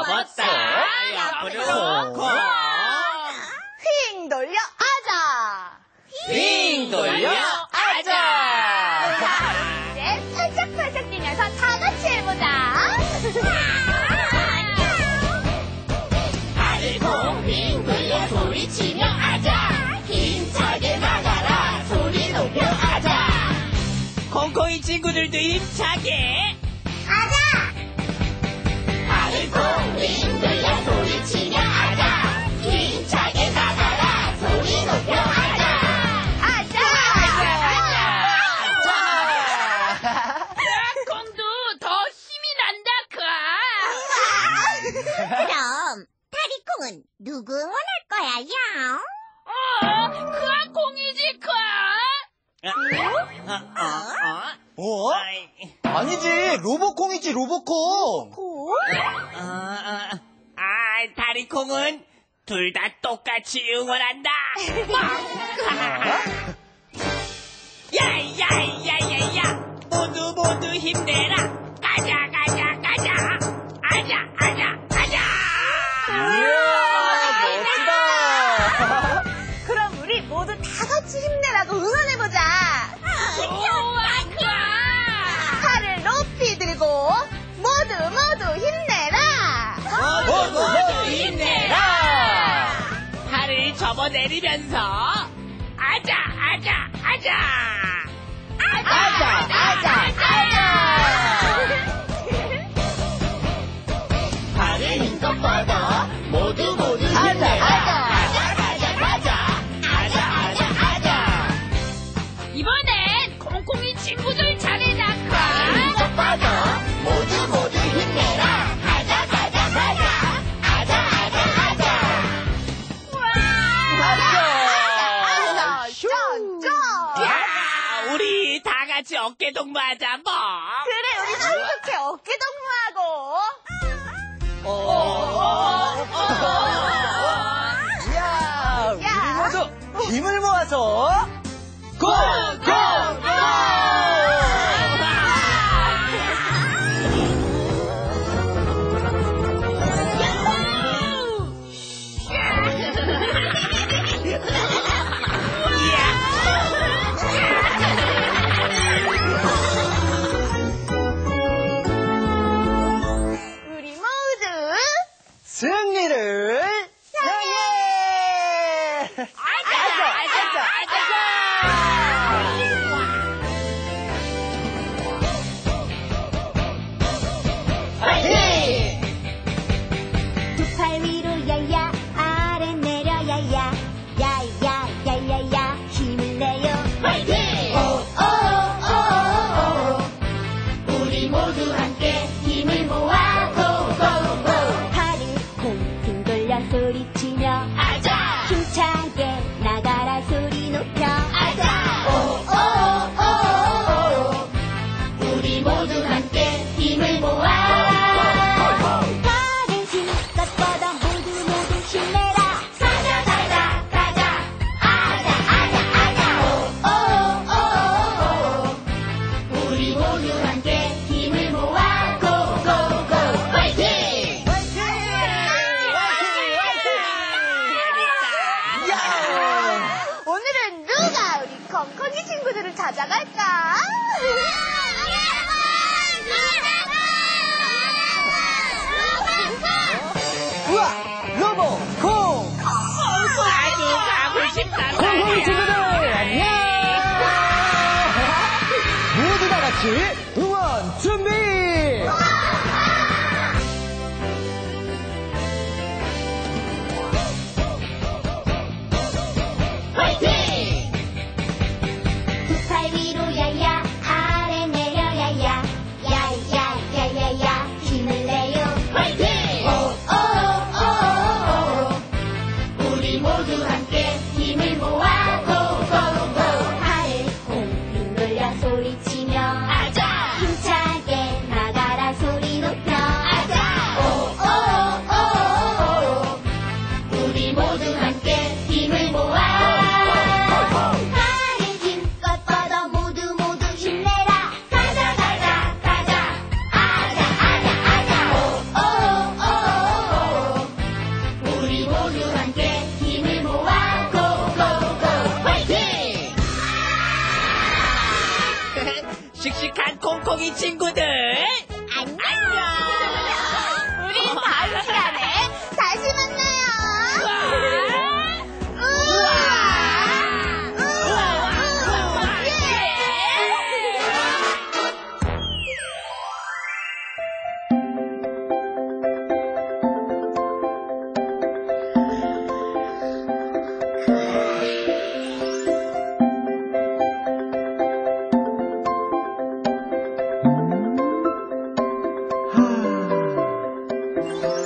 접었다. 옆으로 고. 휙 돌려 아자. 빙 돌려 아자. 이제 팔짝팔짝 뛰면서 다 같이 해보자. 발을 빙 돌려 소리치며 아자. 힘차게 나가라 소리 높여 아자. 콩콩이 친구들도 힘차게. 아자. 발을 빙 돌려 소리치며 아자. 힘차게 나가라 소리 높여 아자. 아자. 콩도 더 힘이 난다, 그럼 다리콩은 누구 응원할 거야, 야? 크아 콩이지, 크아. 어? 아니지, 로봇콩이지, 로봇콩. 다리콩은 둘 다 똑같이 응원한다. 야야야야야, 모두 힘내라. 가자. 아자. 이야, 멋지다. 그럼 우리 모두 다 같이 힘내라고 응원해보자. 좋아, 크아. 팔을 높이 들고 모두 힘내라. 모두 힘내라. 팔을 접어내리면서 아자. 발을 힘껏 뻗어 모두 힘내라. 아자. 이번엔 콩콩이 친구들 차례다, 크아. 힘껏 뻗어 모두 힘내라. 아자. 야, 우리 다 같이 어깨 동무하자 뭐. 그래, 우리 함께 어깨 동무하고. 이야, 우리 모두 힘을 모아서 고! 우리 모두 승리를 향해! 파이팅! 두 팔 위로 야야, 아래 내려 야야. 야야야야야, 힘을 내요. 파이팅! 우리 모두 함께 힘을 모아 고고고. 팔을 콩콩 돌려 소리치며 아자. 힘차게 나가라 소리 높여. 아자. 우리 모두 함께 힘을 모아. 팔을 힘껏 뻗어 모두 힘내라. 가자. 아자. 우리 모두 함께 힘을 모아 고고고. 파이팅! 오늘은 누가 우리 콩콩이 친구들을 찾아갈까? 우와, 로봇콩! 아주 가고 싶다. 콩콩이 친구들, 안녕! 모두 다 같이 응원 준비! 파이팅! 두 팔 위로 야야, 콩